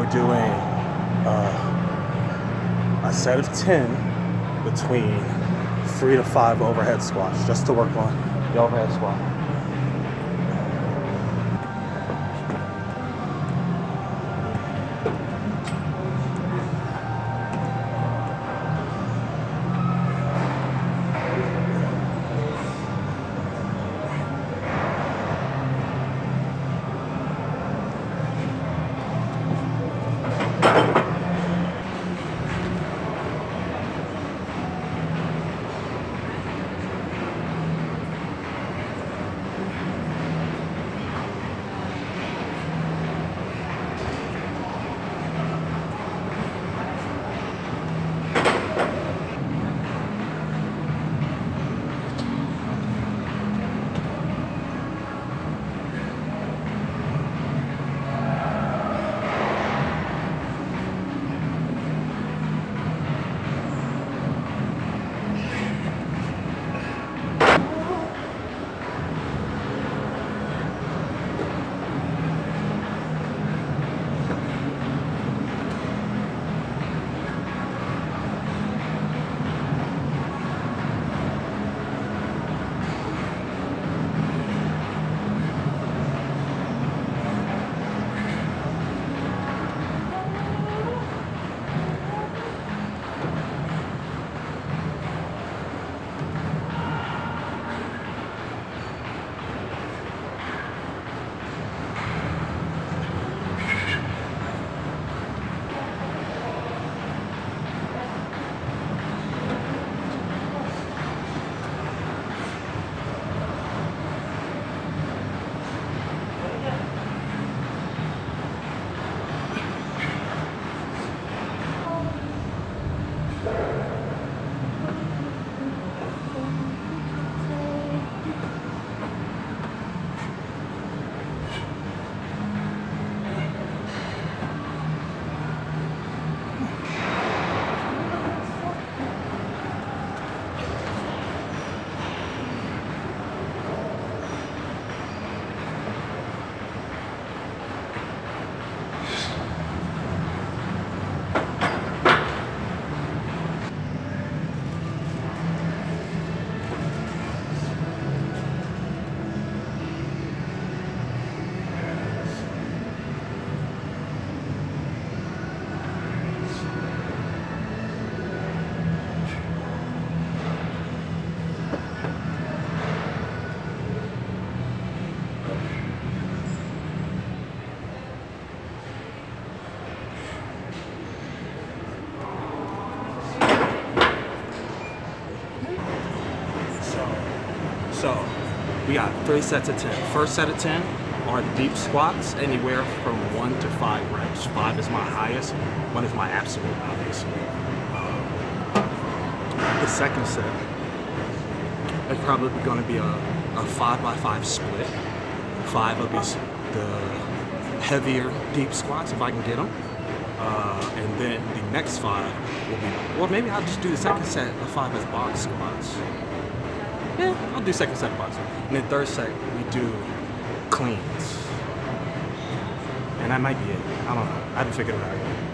doing a set of 10 between 3 to 5 overhead squats just to work on the overhead squat. So we got 3 sets of 10. First set of 10 are the deep squats, anywhere from 1 to 5 reps. 5 is my highest, 1 is my absolute, obviously. The second set is probably going to be a 5x5 split. 5 will be the heavier deep squats if I can get them. And then the next 5 will be, well, maybe I'll just do the second set of 5 as box squats. Yeah, I'll do second set of box. And then third set, we do cleans. And that might be it. I don't know. I haven't figured it out yet.